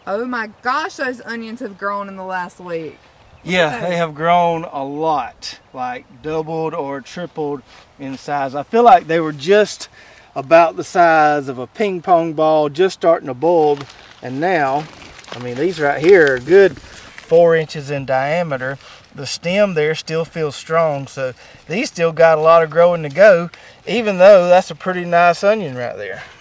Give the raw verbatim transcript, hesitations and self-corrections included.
Oh my gosh, those onions have grown in the last week. Yeah, they have grown a lot, like doubled or tripled in size. I feel like they were just about the size of a ping pong ball, just starting to bulb, and now, I mean, these right here are good four inches in diameter. The stem there still feels strong, so these still got a lot of growing to go, even though that's a pretty nice onion right there.